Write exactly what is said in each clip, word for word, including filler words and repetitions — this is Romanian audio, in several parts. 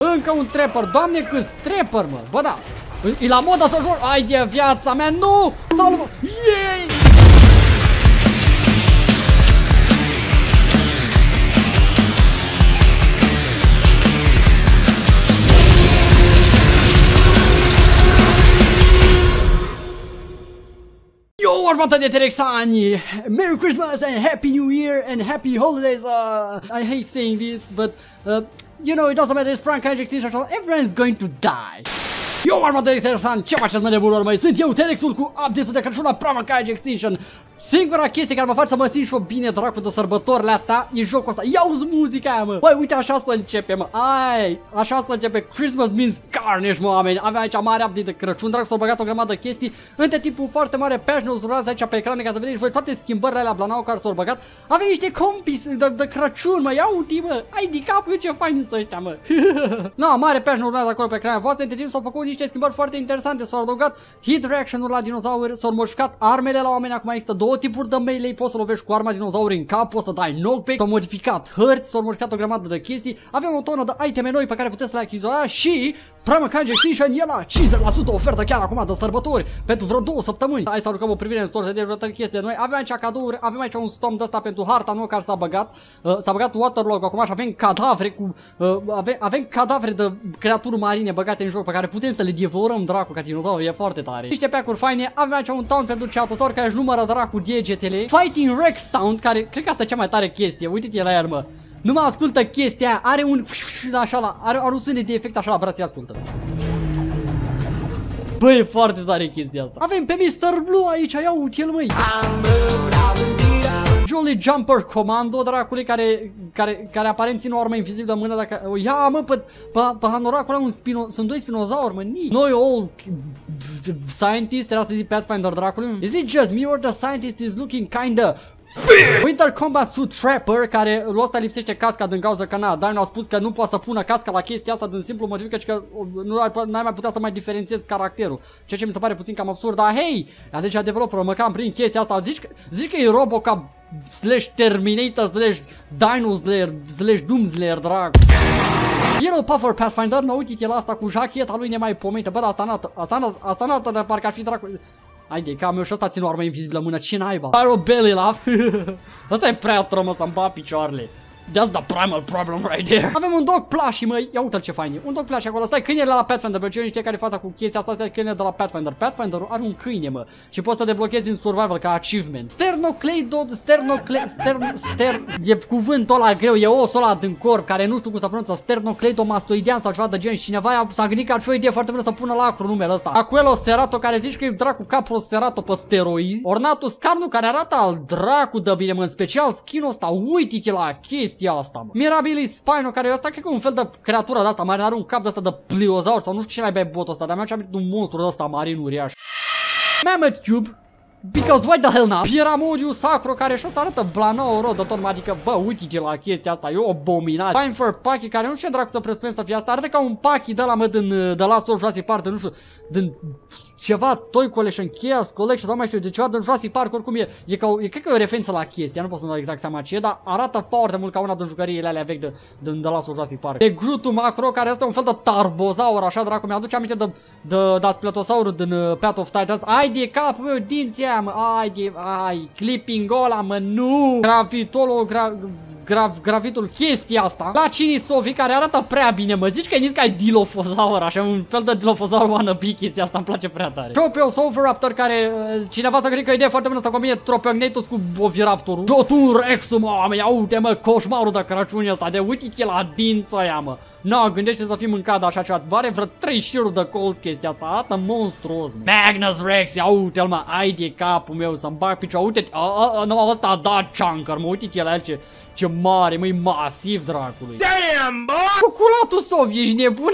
Încă un trapper, doamne câți trapper, mă. Bă, da. E la modă să joc. Ai de viața mea, nu! Salvă! Yay! Yo, armata de Terexani! Merry Christmas and Happy New Year and Happy Holidays! Uh, I hate saying this, but uh, you know, it doesn't matter, it's Frank Extinction, everyone's going to die! Yo, armata de Terexani, ce faceți, mă nebunilor, măi? Sunt eu, Terexul, cu update-ul de Crăciun la Prima Extinction! Singura chestie care mă face să mă simt și o bine dracu de sărbătorile astea e jocul ăsta. Ia-uzi muzica aia, mă! Băi, uite, așa să începe, mă! Ai, așa să începe Christmas means carnage, mă, oameni! Avem aici mare update de Crăciun, dracu, s-au băgat o grămadă de chestii. Între timpul foarte mare patch notes urlați aici pe ecran ca să vedeți voi toate schimbările alea blanau care s-au băgat. Avem niște compis de, de Crăciun, mă! Ia uite, mă! Ai de capul, ce fain sunt ăștia, mă! No, mare patch notes urlați acolo pe ecranul voastră. Între timp s-au făcut niște schimbări foarte interesante. S-au adăugat hit reaction-uri la dinozauri, s-au modificat armele la oameni. Acum există două tipuri de melee. Poți să lovești cu arma dinozauri în cap, poți să dai knockback, s-au modificat hărți, s-au modificat o grămadă de chestii, avem o tonă de iteme noi pe care puteți să le achiziționați și Prima Extinction e la cincizeci la sută ofertă chiar acum de sărbători pentru vreo două săptămâni. Hai să aruncăm o privire în store de vreo chestii de noi. Avem aici cadouri, avem aici un stom de ăsta pentru harta nouă care s-a băgat. Uh, s-a băgat waterlog acum și avem cadavre cu uh, avem, avem cadavre de creaturi marine băgate în joc pe care putem să le devorăm, dracu, ca dinozauri, e foarte tare. Niște pack-uri faine, avem aici un taunt pentru ceatosaur care își numără, dracu, degetele. Fighting Rex Taunt, care cred că asta e cea mai tare chestie. Uite-te la el, mă. Nu mă ascultă chestia aia, are un așa la, are, are un sunet de efect așa la brațe, ascultă. Băi, e foarte tare chestia asta. Avem pe mister Blue aici, ia uite-l, măi. Jolly Jumper Commando, dracule, care, care, care aparent ține o armă invizibilă în mână dacă... Ia, mă, pe, pe, pe hanoracul ăla un spino... Sunt doi spinozauri, mă, nici. Noi, all... Scientist, era să zic Pathfinder, dracule. Is it just me or the scientist is looking kinda... Winter Combat Suit Trapper, care lui ăsta lipsește casca din cauza că na, Dino a spus că nu poate să pună casca la chestia asta din simplu motiv că nu ai mai putea să mai diferențiezi caracterul. Ceea ce mi se pare puțin cam absurd, dar hei, deci developer, mă cam prin chestia asta, zici că, zici că e Robocop slash Terminator slash Dino Slayer slash Doom Slayer, drag. Yellow Puffer Pathfinder, nu uite-te la asta cu jacheta lui nemaipomentă, bă, dar asta n-a, asta, asta n-a, de parcă ar fi dracu. Hai de ca meu și ăsta ține o armă invizibilă în mână, ce naiba? Pyro Belly Laugh. Ăsta e prea trămă să-mi bat picioarele. That's the primal problem right there. Avem un dog plushie, măi. Ia uite-l ce fain e. Un dog plushie acolo. Stai, câinele la Pathfinder. Pentru cei care fața cu chestia asta, stai câinele de la Pathfinder. Pathfinder are un câine, mă. Și poți să deblochezi în survival ca achievement. Sternocleido, sternocleido, stern, stern, e cuvântul ăla greu, e osul ăla din corp, care nu știu cum să pronunță. Sternocleidomastoidean sau ceva de gen. Și cineva s-a gândit că ar fi o idee foarte bună să pună la acru numele ăsta. Aquelo Serato, care zici că e dracu Capro Serato pe steroizi. Ornatus Carnu, care arată al dracu de bine, mă. În special skin-ul ăsta. Uite-te la chestia asta, mă. Mirabilis Spino, care e ăsta, cred că e un fel de creatură de asta, mai are un cap de asta de pliozaur sau nu știu ce mai botul ăsta, dar mi-am amintit un monstru de ăsta marin uriaș. Mammoth Cube, because why the hell not? Pieramodius Sacro, care și ăsta arată blanau rău de tot, adică, bă, uite-te la chestia asta, e o abominare. Pinefer Paki, care nu știu ce dracu să presupun să fie asta, arată ca un Paki de la, mă, din, de la Jurassic Park, nu știu, din ceva Toy Collection, Chaos Collection, sau mai știu, de ceva din Jurassic Park, oricum e, e ca o, e, cred că e o referință la chestia, nu pot să-mi dau exact seama ce e, dar arată foarte mult ca una din jucăriile alea vechi de, din de la Jurassic Park. E Grutu Macro, care este un fel de tarbozaur, așa, dracu, mi-aduce aminte de, de, de Aspilatosaurul din uh, Path of Titans. Ai de capul meu, dinții aia, mă, ai de, ai, clipping ăla, mă, nu! Gravitolo, gra, grav, gravitul, chestia asta. La Cinisovi, care arată prea bine, mă, zici că e nici ca e Dilophosaur, așa, un fel de Dilophosaur wannabe, chestia asta îmi place prea tare. Tropios Oviraptor, care uh, cineva s-a gândit că e idee foarte bună să combine Tropiognatus cu Oviraptorul. Jotun Rexul, mă, ia uite, mă, coșmarul de Crăciun ăsta, de uite-te la dința aia, mă. No, gândește să fii mâncat de așa ceva. Are vreo trei șiruri de colți chestia asta. Arată monstruos, mă. Magnus Rex, ia uite-l, mă. Ai de capul meu să-mi bag picioare. Uite-te, nu, ăsta a dat chunker, mă. Uite-te la el ce, ce mare, mă, e masiv, dracului. Damn, bă! Cuculatul Sov, ești nebun?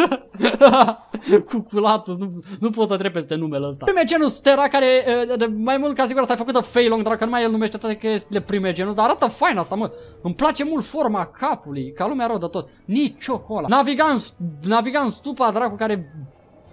Cuculatus, nu, nu pot să trec peste numele ăsta. Primegenus Terra, care de, mai mult ca sigur asta e făcută Feilong, dar că numai el numește toate chestiile Primegenus, dar arată fain asta, mă. Îmi place mult forma capului, ca lumea rău de tot. Nici ciocola. Navigan, Navigan Stupa, dracu, care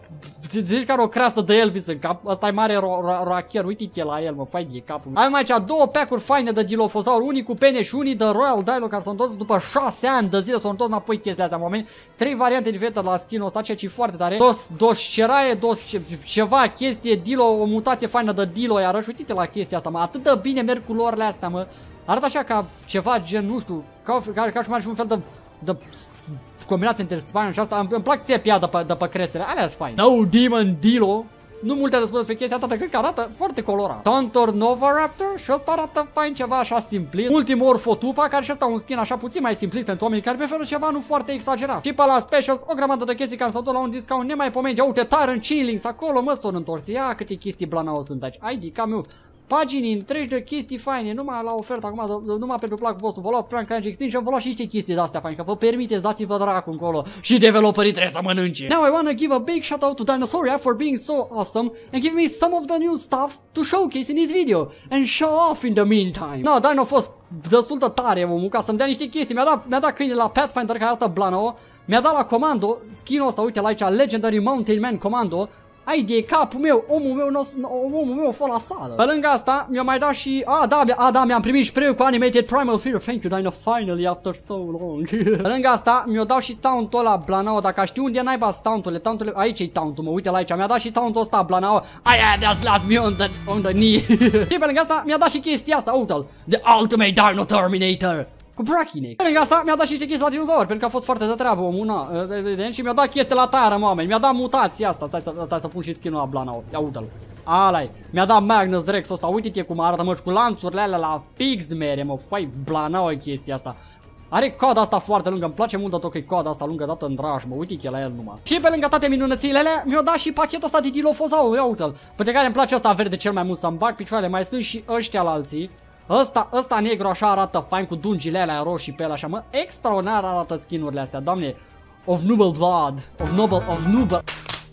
zici că are o creastă de Elvis în cap. Ăsta e mare rachier, uite-te la el, mă, fai de capul. Avem aici două pack-uri faine de Dilophosaur, unii cu pene și unii de Royal Dilo, care s-au întors după șase ani de zile, s-au întors înapoi chestiile astea, oameni. Trei variante diferite la skin-ul ăsta, ceea ce e foarte tare. Dos, dos ceraie, dos ceva, chestie, Dilo, o mutație faină de Dilo, iarăși, uite-te la chestia asta, mă, atât de bine merg culorile astea, mă. Arată așa ca ceva gen, nu știu, ca, ca, ca și cum ar fi un fel de, de combinație între Spine și asta. Îmi, îmi plac țepia de pe, de pe crestele, alea sunt fain. No Demon Dilo. Nu multe de spus despre chestia asta, decât că arată foarte colorat. Tontor Nova Raptor și ăsta arată fain, ceva așa simplit. Multimorpho Tupa, care și ăsta un skin așa puțin mai simplit pentru oamenii care preferă ceva nu foarte exagerat. Și pe la Specials, o grămadă de chestii care s-au dus la un discount nemaipomenit. Ia uite, Tyrant Chainlinks acolo, mă, s-au întors. Ia câte chestii blanao sunt aici. Ai de cam eu. Pagini întregi de chestii faine, numai la ofertă acum, numai pentru placul vostru. Vă luați Prank Range Extinction, vă luați și niște chestii de astea faine, că vă permiteți, dați-vă dracu încolo. Și developerii trebuie să mănânce. Now I wanna give a big shout out to Dinosauria for being so awesome and give me some of the new stuff to showcase in this video and show off in the meantime. No, Dino a fost destul de tare, omul, ca să-mi dea niște chestii. Mi-a dat, mi-a dat câine la Pathfinder care arată blană. Mi-a dat la Commando skin-ul ăsta, uite la aici, Legendary Mountain Man Commando. Ai de capul meu, omul meu, omul meu a fost la sală. Pe lângă asta, mi-a mai dat și... A, da, a, da, mi-am primit spray cu Animated Primal Fear. Thank you, Dino, finally, after so long. Pe lângă asta, mi-a dat și taunt-ul ăla blanao. Dacă știu unde n-ai bas taunt-urile, taunt-urile... Aici e taunt-ul, mă, uite la aici. Mi-a dat și taunt-ul ăsta blanao. Aia, that's last me on the, on the knee. Și pe lângă asta, mi-a dat și chestia asta, uite-l. The Ultimate Dino Terminator. Cu Brachynect. Pe lângă asta mi-a dat și niște chestii la dinozauri, pentru că a fost foarte de treabă omul, na, evident, și mi-a dat chestii la tare, oameni. Mi-a dat mutația asta, stai, stai, stai să pun și skin-ul la blanao. Ia uite-l. Ala-i. Mi-a dat Magnus Rex ăsta, uite-te cum arată, mă, și cu lanțurile alea la fix mere, mă, fai blanao chestia asta. Are coada asta foarte lungă, îmi place mult de tot că e coada asta lungă dată în draj, mă, uite-te la el numai. Și pe lângă toate minunățile alea, mi-a dat și pachetul ăsta de Dilophosaur, ia uite-l. Pe care îmi place ăsta verde cel mai mult, să-mi bag picioarele, mai sunt și ăștia la alții. Ăsta, ăsta negru așa arată fain cu dungile alea roșii pe el așa, mă, extraordinar arată skin-urile astea, doamne. Of Noble Blood, of Noble, of Noble,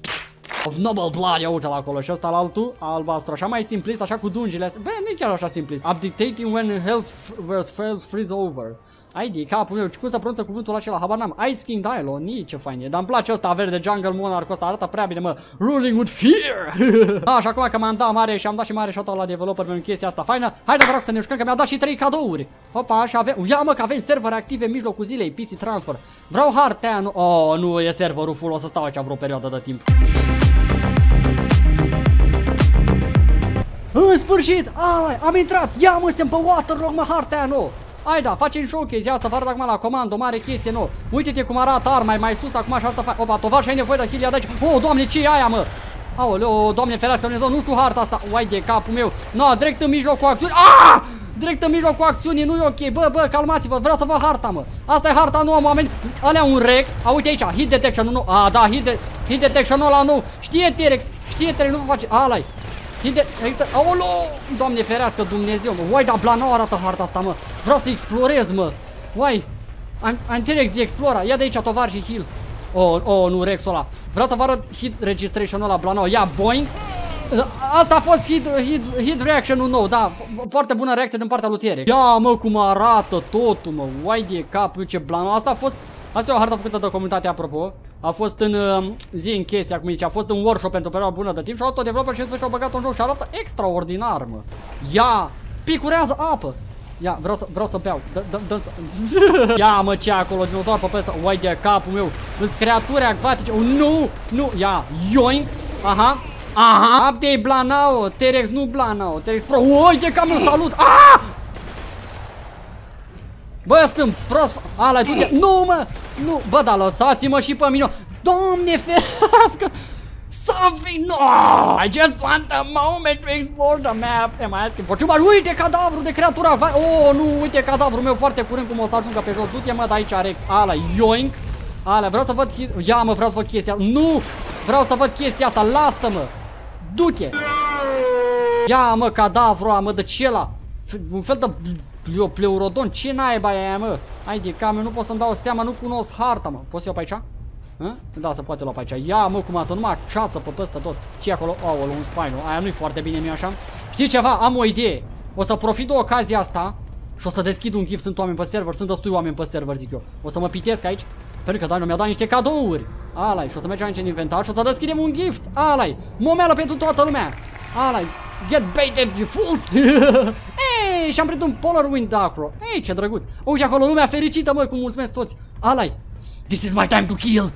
of Noble Blood, ia uite-l acolo și ăsta la altul, albastru, așa mai simplist, așa cu dungile astea, bă, nu e chiar așa simplist. Abdicating when health freeze over. Ai de capul meu, cum să pronunță cuvântul acela, habar n-am. Ice King Dilo, nici ce fain e. Dar îmi place ăsta verde Jungle Monarch ăsta, arată prea bine, mă. Ruling with fear. Da, și acum că m-am dat mare și am dat și mare shot la developer pentru chestia asta faină. Haide, vă rog să ne jucăm că mi-a dat și trei cadouri. Opa, și avem, ia mă că avem servere active în mijlocul zilei, P C Transfer. Vreau hartea, nu, oh, nu e serverul full, o să stau aici vreo perioadă de timp. În sfârșit, ai, am intrat, ia mă, suntem pe Waterlog, mă, hartea nouă. Hai da, facem showcase, ia să vă arăt acum la comando, mare chestie nouă. Uite-te cum arată arma, mai sus acum și altă fac. Opa, tovar și ai nevoie de heal de aici. Oh, doamne, ce e aia, mă? Aoleo, doamne ferească Dumnezeu, nu știu harta asta. Uai de capul meu. No, direct în mijlocul acțiunii. Ah! Direct în mijlocul acțiunii, nu e ok. Bă, bă, calmați-vă, vreau să văd harta, mă. Asta e harta nouă, oameni. Alea un Rex. A, uite aici, hit detection, nu, nu. A, da, hit, de hit detection ăla nou. Știe T-Rex, știe T-Rex, nu vă face. Ala-i. Hide, aolo, doamne ferească Dumnezeu, mă. Uai, da, blanau arată harta asta, mă. Vreau să explorez, mă. Uai, am T-Rex de Explora. Ia de aici tovar și heal. Oh, oh, nu, Rex-ul ăla. Vreau să vă arăt hit registration-ul ăla blanau. Ia, boing. Asta a fost hit, hit, hit reaction-ul nou, da. Foarte bună reacție din partea lui T-Rex. Ia, mă, cum arată totul, mă. Uai de capul, ce blanau. Asta a fost... Asta e o hartă făcută de comunitate, apropo. A fost în uh, zi în chestia, cum zice, a fost în workshop pentru o perioadă bună de timp și au luat-o developer și în sfârșit au băgat un joc și arată extraordinar, mă. Ia, picurează apă. Ia, vreau să, vreau să beau. Ia, mă, ce acolo, dinozaur pe pesta. Uai de capul meu. Sunt creaturi acvatice. Oh, nu, nu, ia, yoink. Aha, aha. Update blanao, T-Rex nu blanao, T-Rex pro. Uai de capul meu, salut. Ah! Bă, sunt prost. Ala, tu te... Nu, mă! Nu! Bă, dar lăsați-mă și pe mine! Doamne ferească! Something! No! I just want a moment to explore the map! Am I asking for too much? Uite cadavru de creatura! Oh, nu! Uite cadavrul meu foarte curând cum o să ajungă pe jos! Du-te, mă, de aici, Rex! Ala, yoink! Ala, vreau să văd... Ia, mă, vreau să văd chestia... Nu! Vreau să văd chestia asta! Lasă-mă! Du-te! Ia, mă, cadavru, mă, de ce ăla? Un fel de... Pleurodon, ce naiba e aia, mă? Hai de cam, eu nu pot să-mi dau seama, nu cunosc harta, mă. Poți să iau pe aici? Hă? Da, se poate lua pe aici. Ia, mă, cum arată, numai ceață pe păstă tot. Ce acolo? Aoleu, un spine. Aia nu-i foarte bine, nu-i așa? Știi ceva? Am o idee. O să profit de ocazia asta și o să deschid un gift. Sunt oameni pe server, sunt destui oameni pe server, zic eu. O să mă pitesc aici, pentru că Dino mi-a dat niște cadouri. Ala-i, și o să mergem aici în inventar și o să deschidem un gift. Ala-i, momeală pentru toată lumea. Ala-i, get baited, you fools. Ei, și-am prins un Polar Wind Acro. Ei, ce drăguț. Uite acolo lumea fericită, mă, cum mulțumesc toți. Ala-i, this is my time to kill.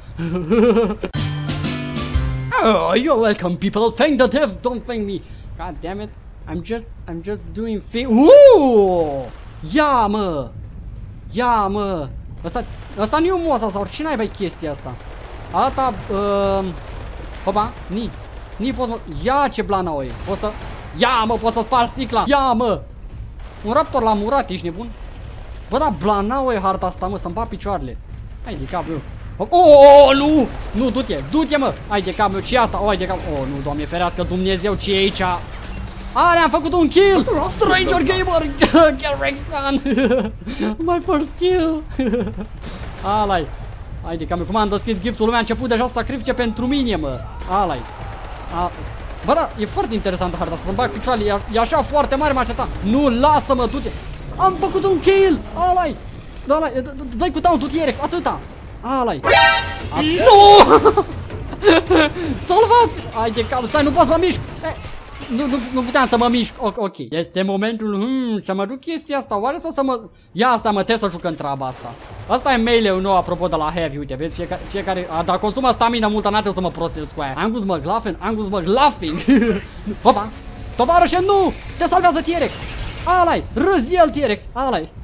Oh, you're welcome, people. Thank the devs, don't thank me. God damn it. I'm just, I'm just doing thing. Uuuu! Ia, mă! Ia, mă! Asta, asta nu e un moza sau cine ai chestia asta? Asta, uh, hopa, ni. Ni poți mă, ia ce blanau e. Poți să, ia, mă, poți să spargi sticla. Ia, mă! Un raptor l-a murat, ești nebun? Bă, da, blanau e harta asta, mă, să-mi bat picioarele. Hai de cap, eu. Oh, nu! Nu, du-te, du-te, mă! Hai de cap, meu, ce e asta? Oh, hai de cap. Oh, nu, Doamne ferească, Dumnezeu, ce e aici? Ale, am făcut un kill! Stranger Gamer! Get Rexan! My first kill! Alai! Haide, cam cum am deschis giftul, lumea a început deja să sacrifice pentru mine, mă! Alai! A... Bă, da, e foarte interesant harta, să-mi bag picioarele, e, e așa foarte mare, m-a cetat. Nu, lasă-mă, du-te! Am făcut un kill! Alai! Alai, dă-i cu taunt-ul T-Rex, atâta! Alai! Nu! Salvați! Haide, cam, stai, nu pot să mă mișc! Nu, nu, nu puteam să mă mișc. O, ok. Este momentul hmm, să mă duc chestia asta. Oare sau să mă... Ia asta, mă, trebuie să juc în treaba asta. Asta e melee-ul nou, apropo, de la Heavy. Uite, vezi, fiecare... fiecare a, dacă consumă stamina multă, n-a trebuit să mă prostez cu aia. Angus McLaughlin, Angus McLaughlin. Hopa! Tovarășe, nu! Te salvează T-Rex! Alai! Râs de el, T-Rex! Alai!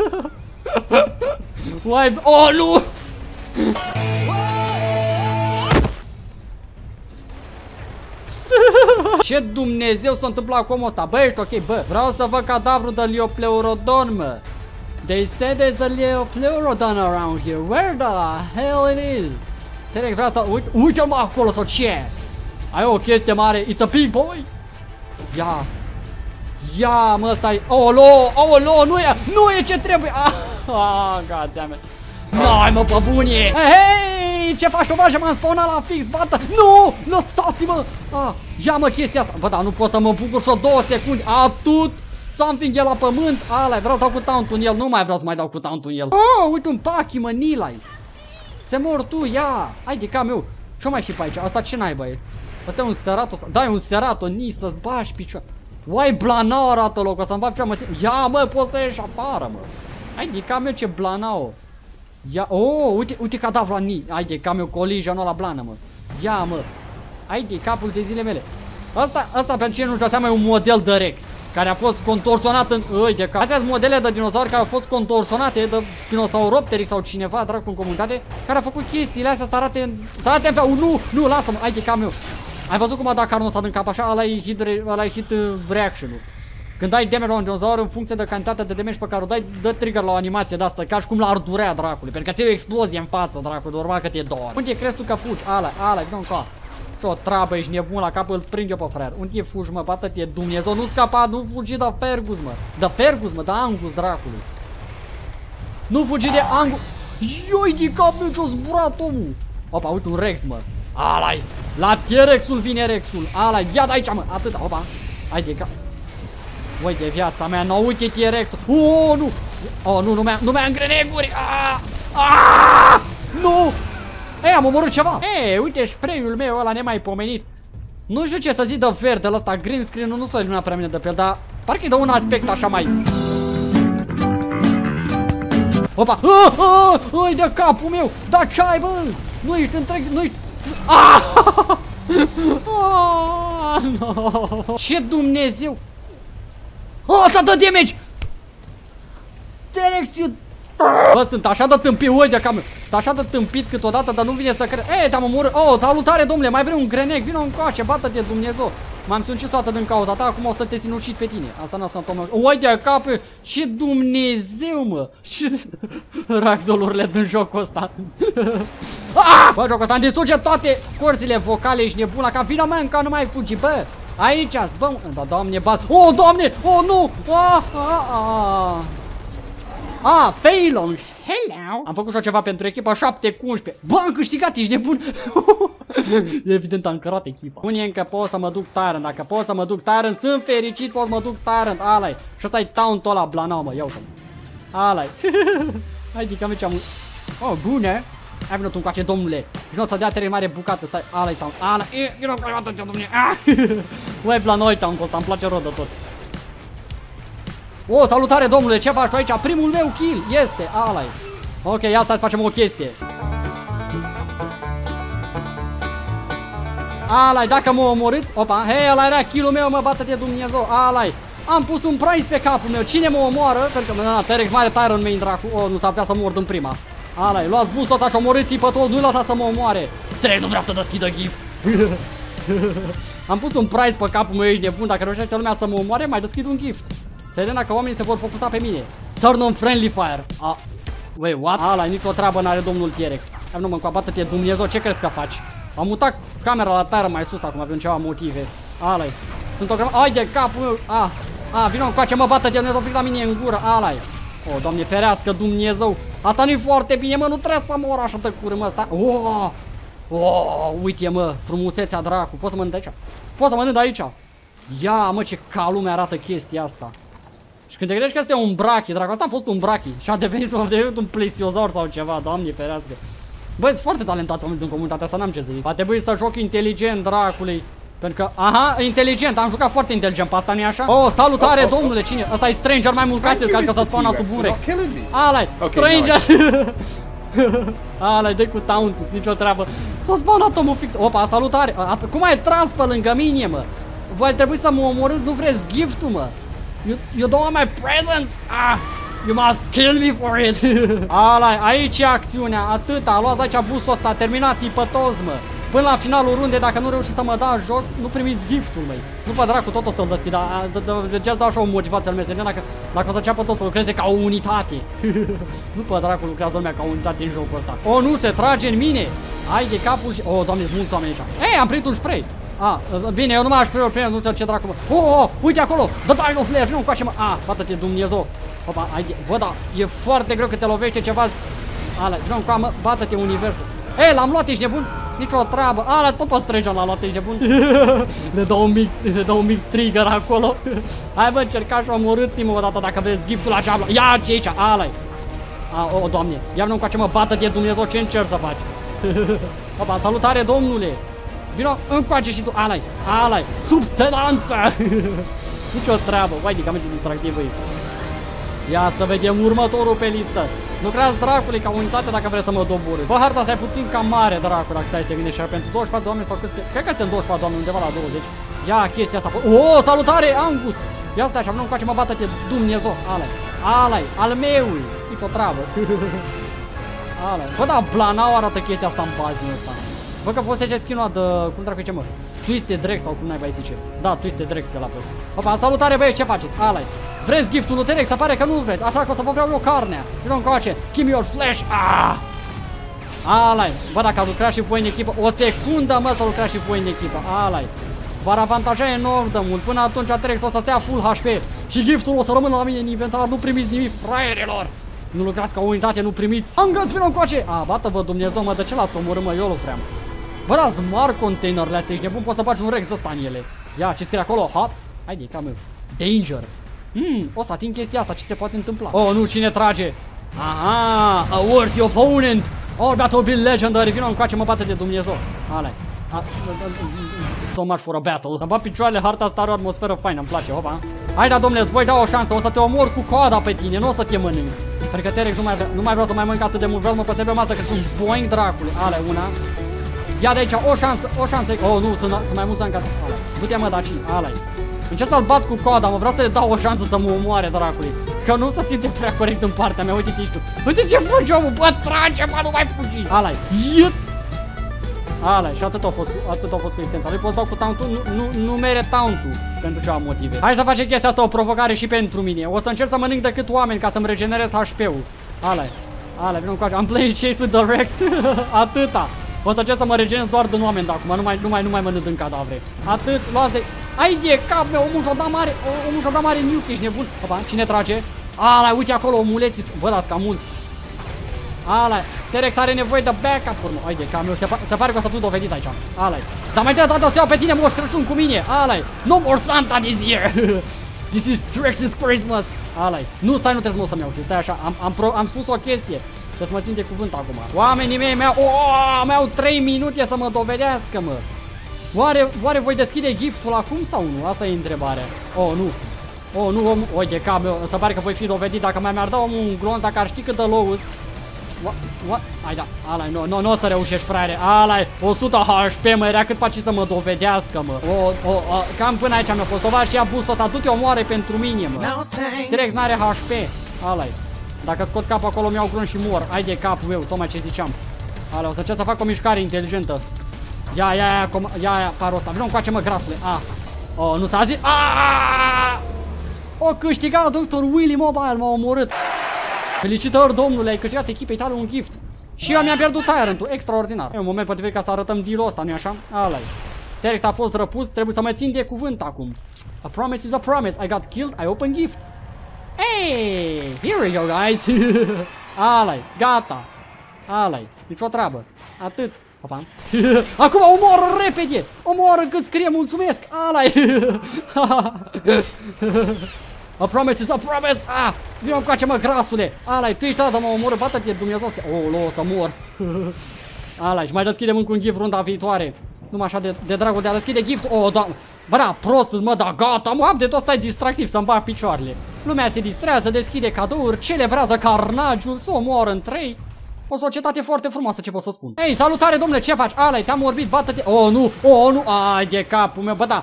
Uai... Oh, nu! Ce Dumnezeu s-a întâmplat cu omul ăsta? Bă, ești ok, bă. Vreau să văd cadavrul de Liopleurodon, mă. They said there's a Liopleurodon around here. Where the hell it is? T-Rex, vreau să... Uite, uite-l, mă, acolo, sau ce? Ai o chestie mare. It's a big boy. Ia. Ia, mă, stai. Olo, olo, nu e, nu e ce trebuie. Ah, ah god damn it. N-ai, mă, pe bunie. Hei, ce faci, tovarășe? M-am spawnat la fix, bată. Nu, lăsați-mă. Ah, ia, mă, chestia asta. Bă, da, nu pot să mă bucur și-o două secunde. Atât. Something e la pământ. Alea, vreau să dau cu taunt-ul în el. Nu mai vreau să mai dau cu taunt-ul în el. Oh, uite un pachi, mă, Nilai. Se mor tu, ia. Hai de cam eu. Ce mai și pe aici? Asta ce naiba e? Asta e un serato. Da, e un serato, ni să-ți bași picioare. Uai, blanau arată locul. Să-mi bag picioare, mă. Ia, mă, poți să ieși afară, mă. Hai de cam eu, ce blanau. Ia, oh, uite, uite cadavru la ni. Haide, cam eu colisionul la blană, mă. Ia, mă. Haide, capul de zile mele. Asta, asta pentru cine nu știu, seama e un model de Rex care a fost contorsionat în... Uite, astea sunt modele de dinozauri care au fost contorsionate de Spinosauropteryx sau cineva, dracu, în comunitate, care a făcut chestiile astea să arate... Să arate în fel... Nu, nu, lasă-mă, haide, cam eu. Ai văzut cum a dat carnul ăsta din cap așa? Ăla-i hit, ăla-i hit uh, reaction-ul. Când dai damage la un dinozaur, în funcție de cantitatea de damage pe care o dai, dă trigger la o animație de asta, ca și cum l-ar durea dracului. Pentru că ți-e o explozie în față, dracului, de urma că te doar. Unde crezi tu că fugi? Ala, ala, vină încoa. Ce-o treabă, ești nebun la cap, îl prind eu pe fraier. Unde fugi, mă, bată-te, Dumnezeu, nu scapa, nu fugi de Fergus, mă. De Fergus, mă, de Angus, dracului. Nu fugi de Angus. Ioi, de cap meu, ce-o zburat omul. Opa, uite un Rex, mă. Ala-i. La T-Rex-ul vine Rex-ul. Ala-i, ia de aici, mă, atâta, opa. Hai de cap. Voi de viața mea, nu uite T-Rex. Oh, nu. Oh, nu, nu mai nu mai am greneguri. Ah! Ah! Nu! Ei, am omorât ceva. Ei, uite spray-ul meu ăla nemaipomenit. Nu știu ce să zic de verdele ăsta, green screen-ul nu s-a iluminat prea bine de pe el, dar parcă-i de un aspect așa mai... Opa! Ah, ah, ai de capul meu! Da ce ai, bă? Nu ești întreg, nu ești... Ah! Ah, no. Ce Dumnezeu! Oh, să dă damage! T-Rex, eu... Bă, sunt așa de tâmpit, uite cam... Sunt așa de tâmpit câteodată, dar nu vine să cred. Ei, te-am omorât. Oh, salutare, domnule, mai vrei un greneg? Vino încoace, bată-te, Dumnezeu. M-am sinucis toată din cauza ta, acum o să te sinucid pe tine. Asta n-a să mă... Uite, capul, ce Dumnezeu, mă! Ce... Ragdolurile din jocul ăsta. Ah! Bă, jocul ăsta îmi distruge toate corțile vocale, ești nebuna, ca vină mea, încă nu mai fugi, bă! Aici-s, bă, da, doamne, bat. Oh, doamne, oh, nu! Ah, ah, ah. Ah, Phaelon, hello! Am făcut și ceva pentru echipa șapte cu unsprezece. Bă, am câștigat, ești nebun! Evident, am cărat echipa. Spune încă pot să mă duc Tyrant, dacă pot să mă duc Tyrant, sunt fericit, pot să mă duc Tyrant, alai. Și ăsta e taunt-ul ăla, blanau, mă, ia uite-l. Alai. Hai, dică, am Oh, bune. Hai vină tu încoace, domnule. Vino să dea tare mare bucată, stai. Ala-i town. Ala, e, vino încoace, atâția, domnule. Uai, la noi town ăsta, îmi place rău de tot. O, salutare, domnule, ce faci tu aici? Primul meu kill este, ala-i. Ok, ia stai să facem o chestie. Ala-i, dacă mă omorâți, opa, hei, ăla era kill-ul meu, mă, bată-te Dumnezeu, ala-i. Am pus un price pe capul meu, cine mă omoară? Pentru că, na, T-Rex mare Tyron main dracu, o, nu s-ar putea să mor în prima. Ala-i, luați boost ăsta și omorâți-i pe toți, nu-i lăsa să mă omoare. T-Rex nu vrea să deschidă gift. Am pus un price pe capul meu, ești nebun, dacă reușește lumea să mă omoare, mai deschid un gift. Să vedem dacă oamenii se vor focusa pe mine. Turn on friendly fire. A, wait, what? Ala-i, nicio treabă n-are domnul T-Rex. Hai, nu mă încoabată-te, Dumnezeu, ce crezi că faci? Am mutat camera la Tyron mai sus acum, avem ceva motive. Ala-i. Sunt o grămadă. Ai de capul meu. Ah, ah, vino încoace, mă bată de Dumnezeu, pic la mine în gură. Ala-i. O, Doamne ferească, Dumnezeu. Asta nu-i foarte bine, mă, nu trebuie să mor așa de curând, mă, ăsta. Oh, oh, uite, mă, frumusețea dracu. Poți să mănânc de aici? Poți să mănânc de aici? Ia, mă, ce ca lume arată chestia asta. Și când te gândești că este un brachi, dracu, asta a fost un brachi și a devenit, a devenit un plesiozaur sau ceva, Doamne ferească. Băi, sunt foarte talentați oameni din comunitatea asta, n-am ce să zic. Va trebui să joc inteligent, dracului. Pentru că, aha, inteligent, am jucat foarte inteligent pe asta, nu-i așa? Oh, salutare, oh, oh, domnule, cine? Ăsta e Stranger mai mult ca el, ca să spawna sub un Rex. Ala-i, Stranger! Ala-i, dă-i cu taunt-ul, nicio treabă. S-a spawnat omul fix. Opa, salutare! Cum ai tras pe lângă mine, mă? Voi trebui să mă omorâți, nu vreți gift-ul, mă? You, you don't want my presents? Ah! You must kill me for it. Ala, aici e acțiunea, atâta, luați aici boost-ul ăsta, terminați-i pe toți, mă. Până la finalul rundei, dacă nu reușiți să mă dați jos, nu primiți giftul, măi. Nu pe dracu, tot o să-l deschid, dar de ce ați dau așa o motivație al meserie, dacă, dacă o să înceapă tot să lucreze ca o unitate. Nu pe dracu lucrează lumea ca o unitate în jocul ăsta. O, nu, se trage în mine. Hai de capul și... O, Doamne, sunt mulți oameni aici. Ei, am primit un spray. A, bine, eu nu mai aș spray-ul pe el, nu știu ce dracu, mă. Oh, oh, uite acolo, The Dino Slayer, vino încoace, mă. A, bată-te, Dumnezeu. Opa, ai, bă, da, e foarte greu că te lovește ceva. Ala, vino încoace, mă, bată-te universul. Ei, l-am luat, ești nebun? Nici o treabă. Ala, tot pe Stranger l-am luat, ești nebun. Le dau un mic, le dau un mic trigger acolo. Hai, bă, încercați și omorâți-mă o dată dacă vreți giftul la ceablă. Ia ce aici, ala-i. A, o, Doamne, ia nu încoace, mă, bată-te, Dumnezeu, ce încerci să faci? Opa, salutare, domnule. Vino încoace și tu, ala-i, ala-i, substanță. Nici o treabă, vai de cam ce distractiv e. Ia să vedem următorul pe listă. Lucrați dracului ca unitate dacă vreți să mă doborâ. Bă, harta asta e puțin cam mare, dracu, dacă stai să te gândești. Și pentru douăzeci și patru oameni sau câți... Cred că suntem douăzeci și patru oameni, undeva la douăzeci. Ia chestia asta. Oh, salutare, Angus. Ia stai așa, nu încoace, mă, bată-te, Dumnezeu. Ala-i, ala-i, al meu. Nici o treabă. Ala-i. Bă, da, Blanau arată chestia asta în pagină ăsta. Bă, că fost ce skin-ul de... Cum dracu ce, mă? Twisted Rex sau cum n-ai mai zice. Da, Twisted Rex e la pe. Opa, salutare, băieți, ce faceți? Ala-i. Vreți giftul lui T-Rex? Se pare că nu vreți. Așa că o să vă vreau eu carnea. Vino încoace. Give me your flesh. Ah! Ala-i. Bă, dacă lucrați și voi în echipă, o secundă, mă, să lucrați și voi în echipă. Ala-i. V-ar avantaja enorm de mult. Până atunci T-Rex o să stea full H P. Și giftul o să rămână la mine în inventar. Nu primiți nimic, fraierilor. Nu lucrați ca o unitate, nu primiți. Angăți, vino încoace. A, bată-vă, Dumnezeu, mă, de ce l-ați omorât, mă? Eu îl vreau. Bă, da, smart containerele astea, ești nebun, poți să bagi un Rex ăsta în ele. Ia, ce scrie acolo? Hot? Haide, cam eu. Danger. Hmm, o să ating chestia asta, ce se poate întâmpla? Oh, nu, cine trage? Aha, a worthy opponent. Our battle will be legendary. Vino încoace, mă, bate de Dumnezeu. Ala-i. So much for a battle. Am bat picioarele, harta asta are o atmosferă faină, îmi place, opa. Hai, da, domnule, îți voi da o șansă, o să te omor cu coada pe tine, nu o să te mănânc. Pentru că T-Rex nu mai, nu mai vreau să mai mănânc atât de mult, vreau să mă păstrez pe masă, că sunt boing dracule. Ale, una. Ia de aici, o șansă, o șansă. Oh, nu, sunt, sunt mai mulți ani ca... Du-te, mă, daci, ala-i. Încerc să-l bat cu coada, mă, vreau să le dau o șansă să mă omoare, dracului. Că nu se simte prea corect în partea mea, uite-te tu. Uite ce fugi, omul, bă, trage, bă, nu mai fugi. Ala-i, iet. Ala-i, și atât a fost, atât a fost cu extensa. Lui poți dau cu taunt-ul, nu, nu, nu mere taunt-ul pentru ceva motive. Hai să facem chestia asta o provocare și pentru mine. O să încerc să mănânc decât oameni ca să-mi regenerez H P-ul. Ala-i, ala-i, vină încoace. Am playing chase with the Rex. Atâta. O să încerc să mă regenerez doar din oameni de acum, nu mai, nu mai, nu mai mănânc în cadavre. Atât, luați de... Ai de cap meu, omul și-o da mare, omul și-o da mare nuke, ești nebun. Opa, cine trage? Ala, uite acolo, omuleții, bă, dați ca mulți. Ala, T-Rex are nevoie de backup, urmă. Ai de cap meu, se, pa se pare că o să fiu dovedit aici. Ala, dar mai dată să iau pe tine, Moș Crăciun cu mine. Ala, no more Santa this year. This is T-Rex's Christmas. Ala, nu, stai, nu trebuie să mă să-mi iau, stai așa, am, am, pro, am spus o chestie. Să-ți mă țin de cuvânt acum. Oamenii mei mi-au oh, mi-au trei minute să mă dovedească, mă. Oare, oare voi deschide giftul acum sau nu? Asta e întrebarea. Oh, nu. Oh, nu, om. Oi, de cap, se pare că voi fi dovedit. Dacă mai mi-ar da omul un glonț, dacă ar ști cât de low-s. What? What? Hai da, ala-i, nu, nu, nu o să reușești, fraiere. Ala-i, o sută H P, mă, era cât faci să mă dovedească, mă. O, o, o, cam până aici mi-a fost. O va și ia boost-ul ăsta, du-te omoare pentru mine, mă. Direct n-are H P. Ala-i. Dacă scot capul acolo, mi-au glonț și mor. Hai de capul meu, tocmai ce ziceam. Ala, o să încerc să fac o mișcare inteligentă. Ia, ia, ia, ia, ia, ia, parul ăsta. Vreau încoace, mă, grasule. A. Oh, nu s-a zis. A! O câștigat doctor Willy Mobile, m-a omorât. Felicitări, domnule, ai câștigat echipei tale un gift. Și eu mi-am pierdut Tyrant-ul, extraordinar. E un moment potrivit ca să arătăm deal-ul ăsta, nu-i așa? Ala-i. T-Rex a fost răpus, trebuie să mă țin de cuvânt acum. A promise is a promise, I got killed, I open gift. Hey, here we go, guys. Ala-i, gata. Ala-i, nici o treabă. Atât. Opa. Acum omoară repede. Omoară cât scrie mulțumesc. Ala-i. A promise is a promise. Ah, vino încoace, mă, grasule. Ala-i, tu ești ăla, dar mă omoră, bată-te, Dumnezeu. Oh, lo, o să mor. Ala-i, și mai deschidem încă un gift runda viitoare. Numai așa de, de dragul de a deschide gift. Oh, doamne. Bă, prost, mă, da, gata, mă, update-ul ăsta e distractiv, să-mi bag picioarele. Lumea se distrează, deschide cadouri, celebrează carnagiul, s-o omoară în trei. O societate foarte frumoasă, ce pot să spun. Ei, salutare, domnule, ce faci? Ala-i, te-am orbit, bată-te. Oh, nu, oh, nu, ai de capul meu, bă, da.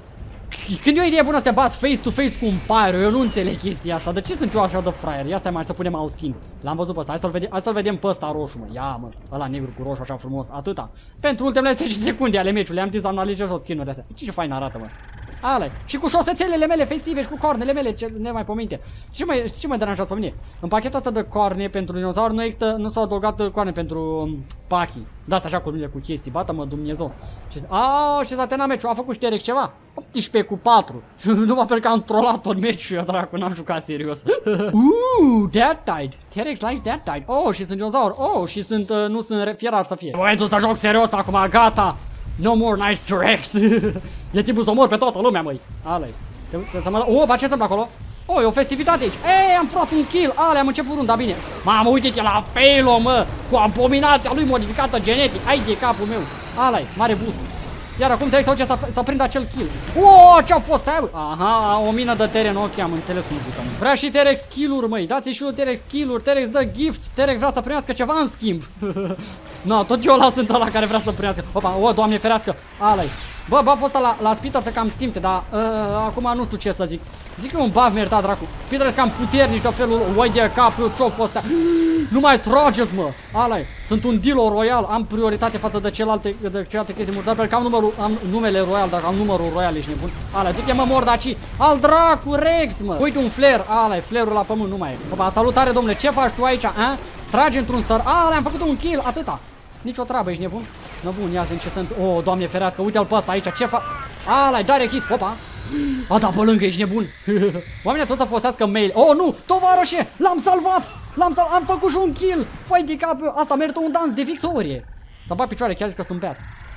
Când e o idee bună să te bați face-to-face cu un pyro, eu nu înțeleg chestia asta. De ce sunt eu așa de fraier? Ia stai mai să punem alt skin. L-am văzut pe ăsta, hai să-l vedem, hai să-l vedem pe ăsta roșu, mă. Ia, mă, ăla negru cu roșu așa frumos, atâta. Pentru ultimele zece secunde ale meciului, am zis să analizez tot skin-urile astea. Ce ce fain arată, mă. Ale, și cu șosețelele mele festive și cu cornele mele, ce nemaipominte. Ce mă, ce mă deranjează pe mine? În pachetul ăsta de corne pentru dinozauri nu există, nu s-au adăugat corne pentru um, Paki. Da-ți așa cu mine cu chestii, bată-mă Dumnezeu. Și a, și s-a terminat meciul, a făcut și T-Rex ceva. optsprezece cu patru. Numai pentru că am trollat tot meciul, eu dracu, n-am jucat serios. Uuu, Dead Tide. T-Rex like Dead Tide. Oh, și sunt dinozauri. Oh, și sunt, uh, nu sunt fierar să fie. Momentul să joc serios acum, gata. No more nice T-Rex. E timpul să omor pe toată lumea, măi. Ale. Să mă... Oh, ba ce se acolo? Oh, e o festivitate aici. Ei, am furat un kill. Ale, am început runda, bine. Mamă, uite-te la Pelo, mă. Cu abominația lui modificată genetic. Ai de capul meu. Ale, mare boost. Iar acum trebuie să duce să, să prind acel kill. Oh, ce-a fost aia? Aha, o mină de teren, ok, am înțeles cum jucăm. Vrea și T-Rex kill-uri, măi. Dați-i și lui T-Rex kill-uri. T-Rex dă gift. T-Rex vrea să primească ceva în schimb. No, tot eu ăla sunt ăla care vrea să primească. Opa, o, Doamne ferească. Ala-i. Bă, buff-ul ăsta la, la Spitter se cam simte, dar uh, acum nu știu ce să zic. Zic că e un buff meritat, dracu. Spitter e cam puternic de felul. Oi de capul, ce-o ăsta. Nu mai trageți, mă. Ala-i. Sunt un Dilo Royal. Am prioritate față de celelalte, de celelalte chestii murdare, pentru că am numărul, am numele Royal, dacă am numărul Royal, ești nebun. Ala-i, du-te, mă, mordaci. Al dracu, Rex, mă. Uite un flare. Ala-i, flare-ul la pământ nu mai e. Opa, salutare, domnule. Ce faci tu aici, a? Trage într-un săr. Ala, am făcut un kill, atâta. Nici o treabă, ești nebun? Nu bun, ia ce sunt. Oh, Doamne ferească, uite-l pe ăsta aici, ce fac? Ala-i, dare hit, opa. A dat pe lângă, ești nebun. Oamenii tot să folosească mail. Oh, nu, tovarășe, l-am salvat. L-am salvat, am făcut și un kill. Fai de cap, asta merită un dans de victorie. Să bag picioare, chiar că sunt beat.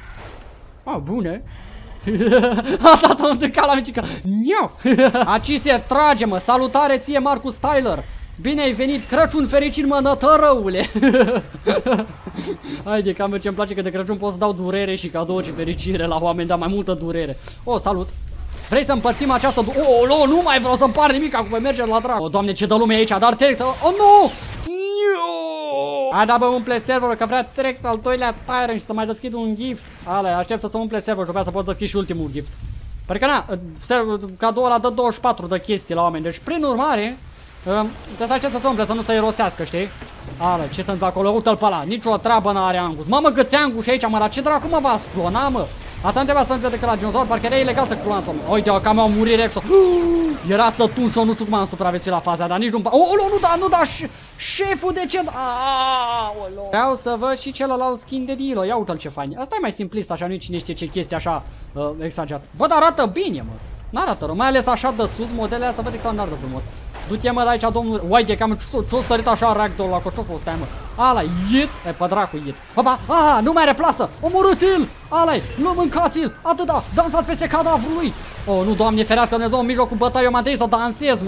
Ah, bune. A dat un tâca la micică. Niu. Aici se trage, mă. Salutare ție, Marcus Tyler. Bine ai venit, Crăciun fericit, mă, nătărăule. Haide, că mie ce-mi place că de Crăciun pot să dau durere și cadouri și fericire la oameni, dar mai multă durere. Oh, salut. Vrei să împărțim această... Oh, nu, nu mai vreau să împar nimic, acum merge la drag. Oh, Doamne, ce dă lume aici, dar T-Rex... Oh, nu! Hai, da, bă, umple serverul, că vrea T-Rex al doilea Tyrant și să mai deschid un gift. Ale, aștept să se umple serverul, că să pot deschid și ultimul gift. Pentru că, na, cadoul ăla dă douăzeci și patru de chestii la oameni, deci, prin urmare... Uh, trebuie să să umple, să nu se irosească, știi? Ale, ce sunt acolo? Uite-l pe ăla, nici o treabă n-are Angus. Mamă, câți Angus aici, mă, dar ce dracu mă va clona, mă? Asta nu trebuia să întrebe că la dinozaur, parcă era ilegal să clonați, mă. Uite-o, că mi-au murit Rexo. Era sătun și eu nu știu cum am supraviețuit la faza, dar nici nu... Oh, oh, nu da, nu da, șeful de ce... Aoleu. Vreau să văd și celălalt skin de Dilo, ia uite-l ce fain. Asta e mai simplist, așa, nu-i cine știe ce chestie așa uh, exagerat. Bă, dar arată bine, mă. N-arată rău, mai ales așa de sus, modelele astea, văd extraordinar de frumos. Du-te, mă, de aici, domnul. Uai, de cam ce-o sărit așa ragdoll la ce-o fost aia, mă. Ala-i, iet. E, pe dracu, iet. Opa, aha, nu mai are plasă. Omorâți-l. Ala-i, nu mâncați-l. Atâta, dansați peste cadavrul lui. Oh, nu, Doamne ferească, Dumnezeu, în mijlocul bătăii, eu m-am trebuit să dansez, mă.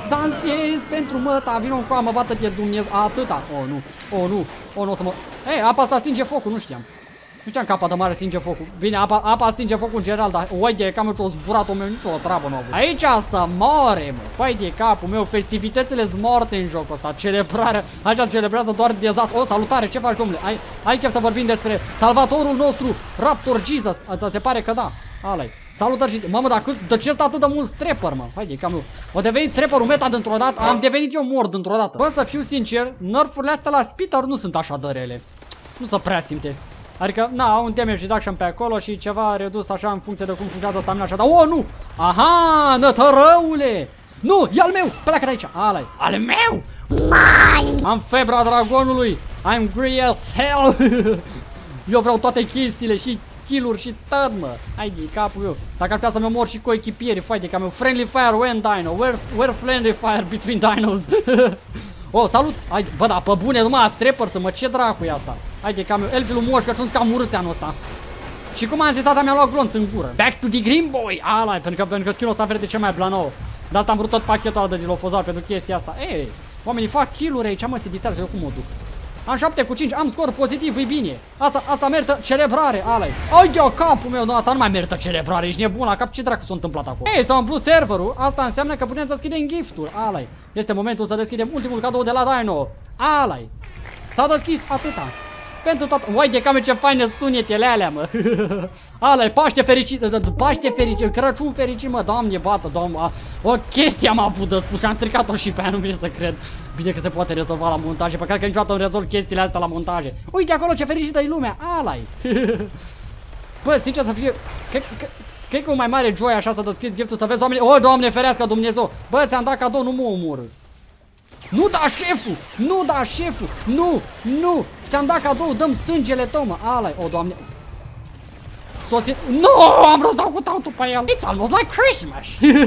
dansez pentru măta, vino cu mă bată-te Dumnezeu, atâta. Oh, nu, oh, nu, oh, nu o să mă... Ei, apa asta stinge focul, nu știam. Nu știam că apa de mare stinge focul. Bine, apa, apa stinge focul în general, dar uite, cam ce-o zburat-o meu, nicio o treabă nu a avut. Aici să moare, mă, fai de capul meu, festivitățile sunt morte în jocul ăsta, celebrarea, aici celebrează doar dezastru. O, salutare, ce faci, domnule? Ai, ai chef să vorbim despre salvatorul nostru, Raptor Jesus, asta se pare că da, ala-i. Salutări și... Mamă, dar de ce stă atât de mult trapper, mă? Hai de cam eu. O devenit trapperul meta dintr-o dată, am devenit eu mort dintr-o dată. Bă, să fiu sincer, nerfurile astea la Spitter nu sunt așa de rele. Nu se prea simte. Adică, na, au un damage reduction pe acolo și ceva redus așa în funcție de cum funcționează stamina așa. Dar, oh, nu! Aha, nătărăule! Nu, e al meu! Pleacă de aici! Ala-i! Al meu! Mine! Am febra dragonului! I'm grey as hell! Eu vreau toate chestiile și kill-uri și tot, mă! Hai de capul meu! Dacă ar putea să-mi omor și cu echipieri, fai de cam meu! Friendly fire when dino! Where, where friendly fire between dinos? Oh, salut! Hai, bă, da, pe bune, numai trapper să mă, ce dracu e asta? Haide, cam eu, elfilul moș, că sunt cam urâți anul ăsta. Și cum am zis, tata mi-a luat glonț în gură. Back to the green boy! Ala, pentru că, pentru că skin-ul ăsta verde cel mai blanou. De asta am vrut tot pachetul ăla de dilofozar pentru chestia asta. Ei, oamenii fac kill-uri aici, mă, se distrează, eu cum mă duc? Am șapte cu cinci, am scor pozitiv, e bine. Asta, asta merită celebrare, ala-i. Ai de capul meu, nu, asta nu mai merită celebrare, ești nebun la cap, ce dracu s-a întâmplat acolo? Ei, s-a umplut serverul, asta înseamnă că putem să deschidem gifturi, ala-i. Este momentul să deschidem ultimul cadou de la Dino, ala-i. S-a deschis atâta. Pentru tot... Uai de cam ce faine sunetele alea, mă. Ala-i, Paște fericit, Paște fericit, Crăciun fericit, mă, Doamne, bată, Doamne. O chestie am avut de spus și am stricat-o și pe aia, nu vine să cred. Bine că se poate rezolva la montaje, pe care că niciodată nu rezolv chestiile astea la montaje. Uite acolo ce fericită e lumea, ala-i. Bă, sincer să fie... Cred că o mai mare joy așa să deschizi giftul, să vezi oamenii... O, Doamne ferească Dumnezeu. Bă, ți-am dat cadou, nu mă omorâ. Nu da șeful! Nu da șeful! Nu! Nu! Ți-am dat cadou, dăm sângele tău, mă! Ala-i! O, Doamne! Sosit... Nu! Am vrut să dau cu tautul pe el! It's almost like Christmas!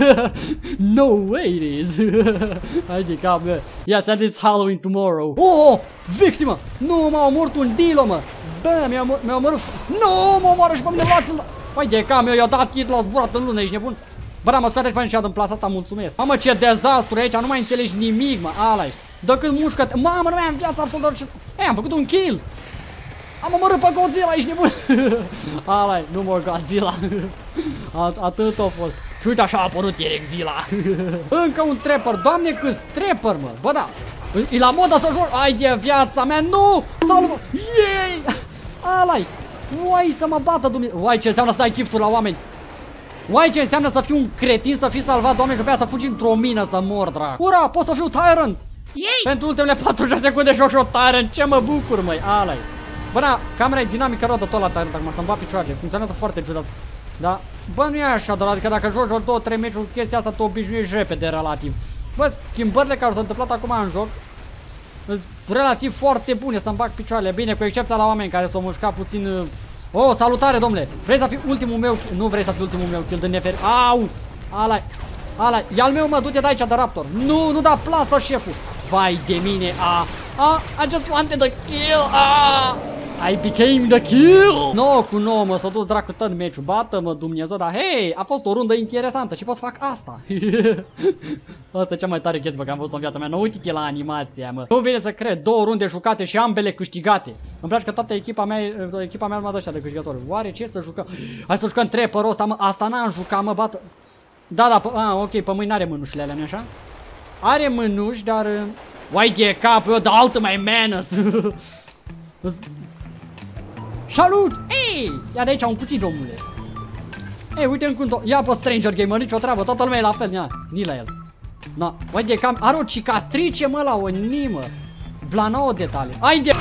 No way it is! Hai de cap, bă! Yes, and it's Halloween tomorrow! Oh! Victimă! Nu, m-a omorât un dilo, mă! Bă, mi-a mi omorât... Nu! Mă omoară și pe mine, luați-l! Hai de cap, eu i-a dat kit, l-a zburat în lună, ești nebun? Bă, da, mă scoate și pe în plasa asta, mulțumesc. Mamă, ce dezastru aici, nu mai înțelegi nimic, mă, ala-i. Dă cât mușcă-te. Mamă, nu mai am viață absolut. Ei, am făcut un kill. Am omorât pe Godzilla, ești nebun. Ala-i, nu mor Godzilla. Atât a fost. Și uite, așa a apărut Erexila. Încă un trapper, Doamne, câți trapper, mă. Bă, da, e la modă să joc. Ai de viața mea, nu. Salvă. Yay. Ala-i. Uai, să mă bată, Dumnezeu. Uai, ce înseamnă să dai gifturi la oameni. Uai, ce înseamnă să fiu un cretin, să fii salvat, Doamne, că pe aia să fugi într-o mină să mor, dracu. Ura, pot să fiu Tyrant! Yay! Pentru ultimele patruzeci de secunde joc și o Tyrant, ce mă bucur, măi, ala-i. Bă, da, camera e dinamică rău de tot la Tyrant, acum să-mi bat picioarele, funcționează foarte ciudat. Da, bă, nu e așa, doar, adică dacă joci doar două trei meciuri cu chestia asta, te obișnuiești repede, relativ. Bă, schimbările care s-au întâmplat acum în joc sunt relativ foarte bune, să-mi bag picioarele, bine, cu excepția la oameni care s-au mușcat puțin... Oh, salutare, domnule! Vrei să fii ultimul meu... Nu vrei să fii ultimul meu kill de nefer... Au! Ala-i! Ala-i! E al meu, mă, du-te de aici de Raptor! Nu, nu da plasă, șeful! Vai de mine! A! A! I just wanted the kill! A! I became the kill! nouă cu nouă, mă, s-a dus dracu tot meciul. Bată-mă, Dumnezeu, dar hei! A fost o rundă interesantă și pot să fac asta! Asta e cea mai tare chestie că am văzut în viața mea. Nu uite la animația, mă. Nu vine să cred. Două runde jucate și ambele câștigate. Îmi place că toată echipa mea, echipa mea urma de ăștia de câștigători. Oare ce să jucăm? Hai să jucăm trapperul ăsta, mă. Asta n-am jucat, mă, bată. Da, da, a, ok, pe mâini are mânușile alea, nu așa? Are mânuși, dar... Uai de cap, eu de altă mai menace. Salut! Ei! Ia de aici un puțin, domnule. Ei, uite cum... Ia pe Stranger Gamer, nicio treabă, toată lumea e la fel, ia, ni la el. Na, uai de cam... Are o cicatrice, mă, la o nimă. Blana o detalii. Ai de...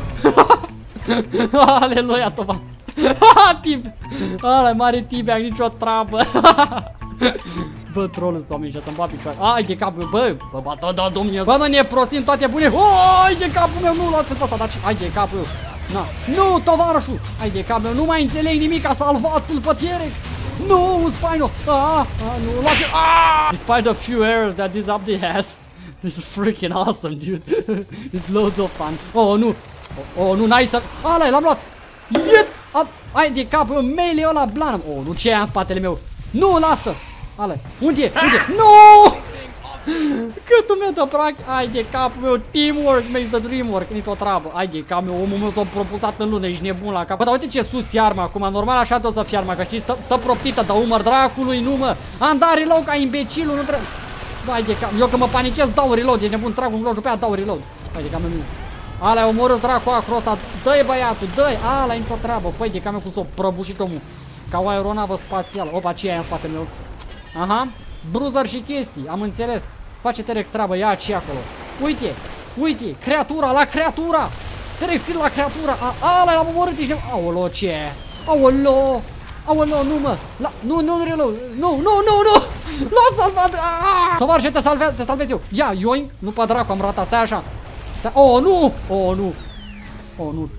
Aleluia, tova. Tib... Ala, mare Tibeac, nicio treabă. Bă, troll s-o mișa, să-mi bat picioare. Ai de capul, bă, bă, bă, da, Dumnezeu. Bă, nu ne prostim toate bune. Ai de capul meu, nu luați-l pe ăsta, dar ai de capul meu. Na, nu, tovarășul. Ai de capul meu, nu mai înțeleg nimic, salvați-l pe T-Rex. No, Spino! Ah, ah, nu, luați-l! Ah! Despite the few errors that this update has, this is freaking awesome, dude. It's loads of fun. Oh, nu! Oh, oh nu, n-ai să... Ala, l-am luat! Iet! Ai de capul meu, melee ăla blană! Oh, nu, ce e în spatele meu? Nu, lasă! Ala, unde e? Unde e? Nu! Câtul meu de prank. Hai de capul meu. Teamwork makes the dream work. Nici o treabă. Hai de capul meu. Omul meu s-a propulsat în lună. Ești nebun la cap. Bă, dar uite ce sus e arma acum. Normal așa de o să fie arma. Că știi, stă, stă proptită de umăr dracului. Nu mă. Am dat reload ca imbecilul. Nu trebuie. Hai de capul. Eu că mă panichez dau reload. Ești nebun. Trag un reload. După aia dau reload. Hai de capul meu. Ala, omorât dracu acro ăsta. Dă-i băiatul. Dă-i. Ala, nicio treabă. Făi de capul meu cum s-o prăbușit omul. Ca o aeronavă spațială. Opa, ce e aia în spatele meu? Aha. Bruiser și chestii. Am înțeles. Face T-Rex treabă, ia ce acolo. Uite, uite, creatura, la creatura. T-Rex scrie la creatura. Ala, l-am omorât, ești nebun. Aolo, ce? Aolo, aolo, nu mă. La, nu, nu, nu, nu, nu, nu, nu, nu. L-a salvat. Tovarășe, te salvez, te salvez eu. Ia, yoink. Nu pe dracu, am ratat, stai așa. Stai. Oh, nu. Oh, nu. Oh, nu.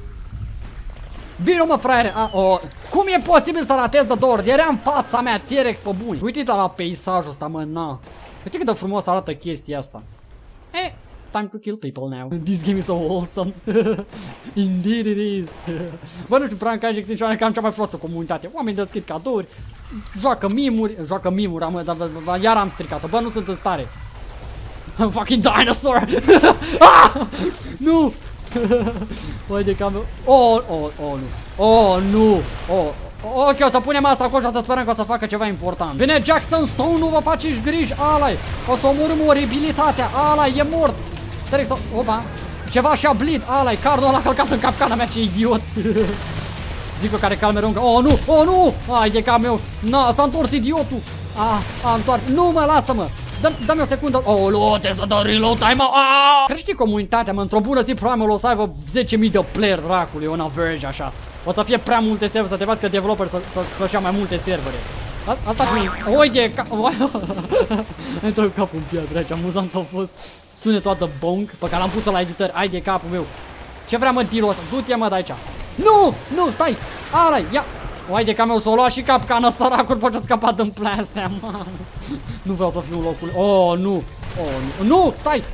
Vino mă, fraiere. Oh. Cum e posibil să ratez de două ori? Era în fața mea, T-Rex pe buni. Uite-te la peisajul ăsta, mă, na. Uite cât de frumos arată chestia asta. Eh, time to kill people now. This game is so wholesome. Indeed it is. Bă, nu știu, Prank Ajax nici oameni că am cea mai frumoasă comunitate. Oameni deschid cadouri, joacă mimuri, joacă mimuri, am, dar, dar iar am stricat-o. Bă, nu sunt în stare. I'm fucking dinosaur. Ah! Nu! Băi de cam... Oh, oh, oh, nu. Oh, nu. Oh. Ok, o să punem asta acolo și o să sperăm că o să facă ceva important. Vine Jackson Stone, nu vă faceți griji, alai. O să omorâm oribilitatea, alai, e mort. Trebuie să... Opa. Ceva și-a bleed, alai. Cardul ăla a călcat în capcana mea, ce idiot. Zic eu care calme runcă. Oh, nu, oh, nu. Ai de cam meu. Na, s-a întors idiotul. Ah, a întors. Nu mă, lasă-mă. Dă-mi o secundă. Oh, lu, trebuie să dă reload time-out. Ah! Crește comunitatea, mă, într-o bună zi probabil o să aibă zece mii de player, dracului, on average, așa. O să fie prea multe servere, să te faci că developer să-și ia mai multe servere. Asta fi... Uite, ca... Într-o capul în piatră aici, amuzant a fost sunetul ăla de bonk pe care l-am pus-o la editări. Ai de capul meu. Ce vrea, mă, deal-ul ăsta? Du-te, mă, de aici. Nu, nu, stai. Alai, ia. Uai de camel, s-o lua și capcană, săracul, poate scăpa din plasea, mamă. Nu vreau să fiu în locul. Oh, nu. Oh, nu. Nu, stai.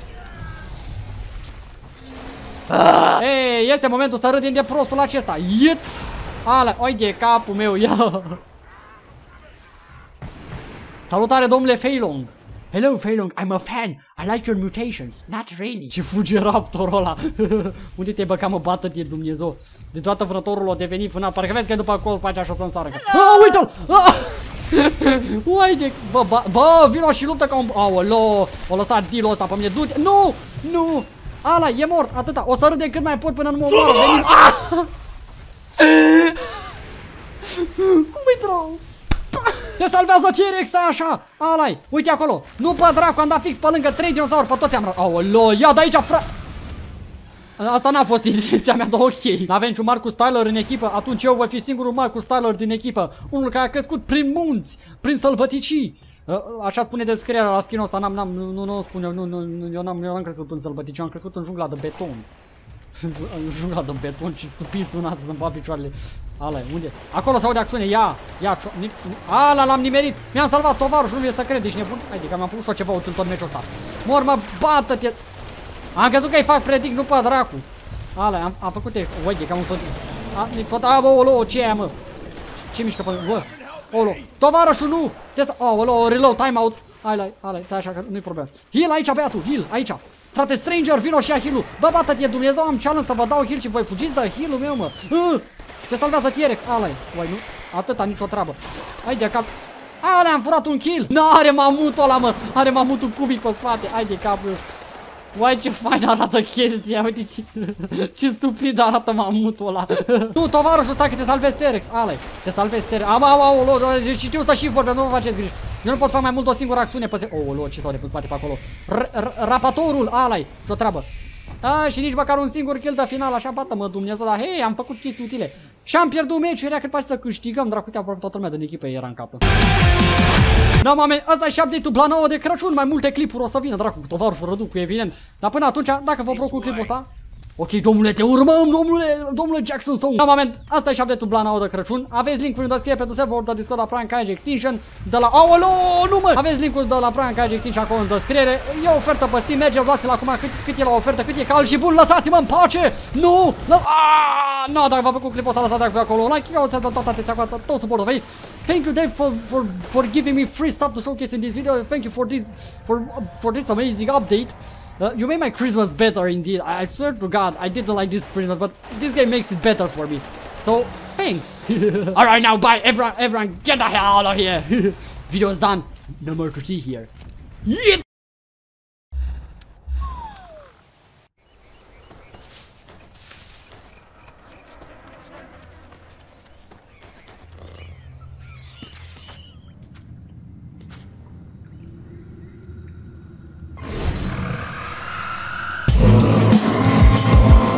Ei, este momentul să râdim de prostul acesta. Iet. Ala, uai de capul meu, ia. Salutare, domnule Feilong. Hello, Feilong, I'm a fan. I like your mutations. Not really. Ce fuge raptorul ăla. Unde te-ai băcat, mă, bată-te, Dumnezeu. De toată vânătorul a devenit vânat. Parcă vezi că e după acolo, face așa să-mi sară. Ah, uite-l! Ah! Uai de... Bă, bă, bă, vino și luptă ca un... Aoleo, o lăsat deal-ul ăsta pe mine. Du-te! Nu! Nu! Ala, e mort, atâta. O să râd cât mai pot până nu mă omoară. Veni... Ah! Cum-i trău? Te salvează T-Rex, stai așa. Alai, uite acolo. Nu pe dracu, am dat fix pe lângă trei dinozauri, pe toți am rău. Aoleo, ia de aici, fra... Asta n-a fost intenția mea, dar ok. N-avem niciun Marcus Tyler în echipă, atunci eu voi fi singurul Marcus Tyler din echipă. Unul care a crescut prin munți, prin sălbăticii. Așa spune descrierea la skin-ul ăsta, n-am, n-am, nu, nu, nu spune, nu, nu, eu n-am crescut în sălbăticii, eu am crescut în jungla de beton. În jungla de beton, ce stupid suna să-mi bat picioarele. Ala, unde? Acolo se aude acțiune, ia, ia, ala, l-am nimerit. Mi-am salvat tovarășul, nu e să cred, ești nebun. Haide că mi-am pus și ceva în tot meciul ăsta. Mor, mă, bată-te. Am crezut că-i fac predict, nu pe dracu. Ala, am, am făcut-te, uite, că am tot. A, bă, olo, ce e, mă? Ce mișcă pe bă? Olo, tovarășul, nu! Olo, reload, timeout. Ala, ala, stai așa că nu-i problemă. Heal aici, băiatul, heal, aici. Frate, stranger, vino și ia heal-ul. Bă, bată-te, Dumnezeu, am challenge să vă dau heal și voi fugiți de heal-ul meu, mă. Uh, te salvează T-Rex, alai. Uai, nu? Atâta, nicio treabă. Hai de cap. Ale, am furat un kill. N-are mamutul ăla, mă. Are mamutul cubic pe spate. Hai de capul. Uai, ce fain arată chestia. Uite ce, ce stupid arată mamutul ăla. Nu, tovarășul, stai că te salvezi T-Rex. Alai, te salvezi T-Rex. Am, am, am, am, știu să și vorbe, nu vă faceți griji. Eu nu pot să fac mai mult de o singură acțiune pe... Oh, lor, ce s-au depus spate pe acolo. Rapatorul, alai, ce-o treabă. A, și nici măcar un singur kill de final, așa bată-mă Dumnezeu, dar hei, am făcut chestii utile. Și am pierdut meciul, era cât poate să câștigăm, dracu, uite, aproape toată lumea din echipă era în capă. Da, mame, ăsta e și update-ul la nouă de Crăciun, mai multe clipuri o să vină, dracu, cu tovarul răduc, evident. Dar până atunci, dacă vă plac cu clipul ăsta... Ok, domnule, te urmăm, domnule, domnule Jackson Stone. Da, moment, asta e și update-ul la nouă de Crăciun. Aveți linkul în descriere pentru server de Discord la Prank Ajax Extinction de la... Aolo, nu mă! Aveți linkul de la Prank Ajax Extinction acolo în descriere. E o ofertă pe Steam, mergeți, luați-l acum cât, cât e la ofertă, cât e cald și bun, lăsați-mă în pace! Nu! Lă... no, dacă v-a plăcut clipul ăsta, lăsați acolo un like, eu ți-am dat toată atenția cu tot suportul voi. Thank you, Dave, for, for, for giving me free stuff to showcase in this video. Thank you for this, for, for this amazing update. Uh, you made my Christmas better indeed. I, I swear to God, I didn't like this Christmas, but this game makes it better for me. So, thanks. Alright, now bye, everyone, everyone, get the hell out of here. Video is done. No more to see here. Yeah. We'll be right back.